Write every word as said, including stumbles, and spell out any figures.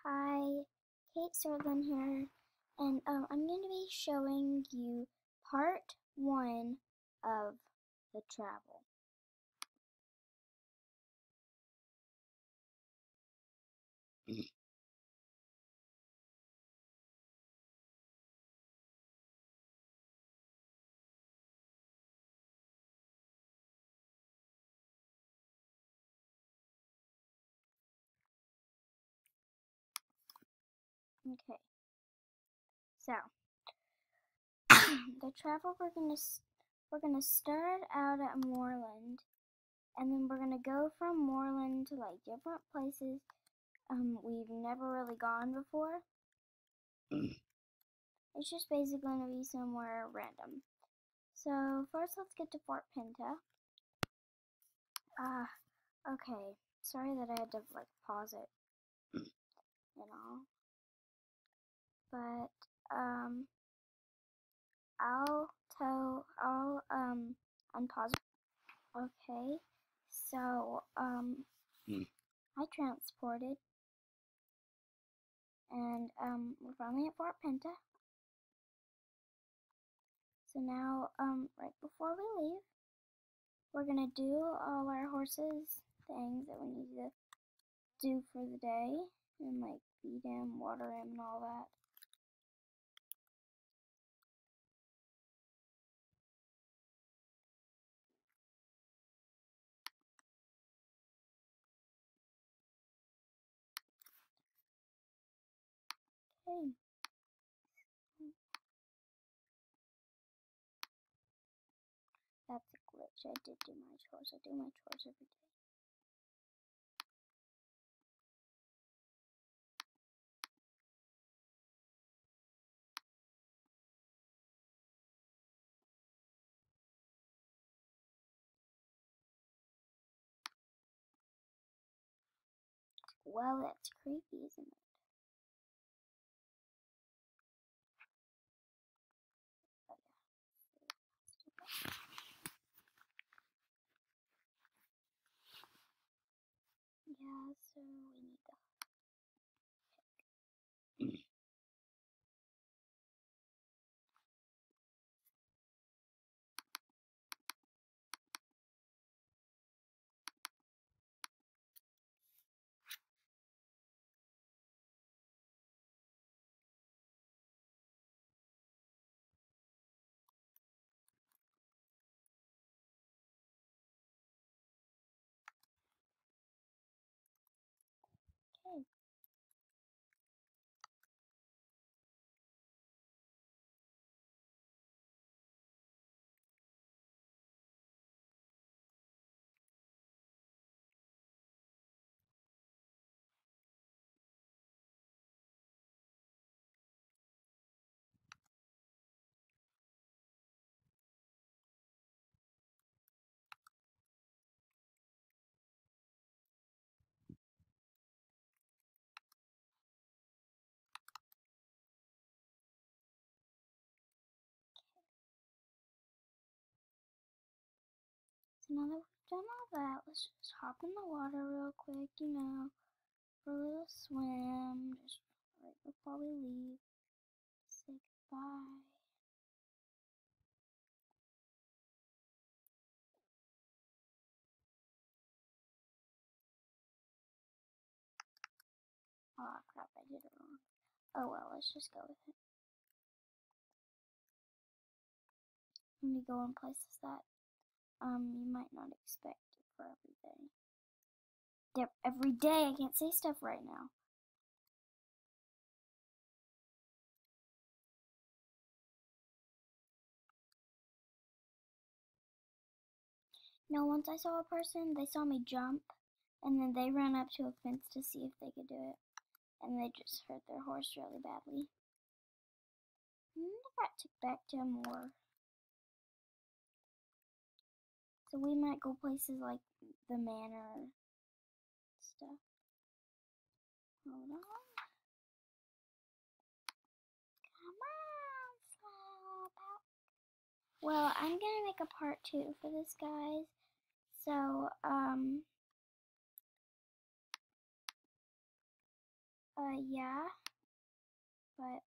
Hi, Kate Sorlin here, and um, I'm going to be showing you part one of the travel. Okay, so the travel we're gonna we're gonna start out at Moreland, and then we're gonna go from Moreland to like different places um we've never really gone before. It's just basically gonna be somewhere random. So first, let's get to Fort Pinta. Ah, uh, okay. Sorry that I had to like pause it, you know. But um, I'll tell. I'll um unpause. Okay. So um, mm. I transported, and um, we're finally at Fort Pinta. So now um, right before we leave, we're gonna do all our horses things that we need to do for the day, and like feed him, water him, and all that. Okay. That's a glitch. I did do my chores. I do my chores every day. Well, that's creepy, isn't it? Yeah, so we need to okay. So now that we've done all that, let's just hop in the water real quick, you know, for a little swim, just right before we leave. Say goodbye. Oh crap, I did it wrong. Oh well, let's just go with it. Let me go in places that um you might not expect for every day. Yep, every day. I can't say stuff right now. No, once I saw a person, they saw me jump, and then they ran up to a fence to see if they could do it, and they just hurt their horse really badly. And they got took back to a moor. So we might go places like the manor stuff. Hold on. Come on, Slowpoke. Well, I'm gonna make a part two for this, guys. So, um, Uh, yeah, but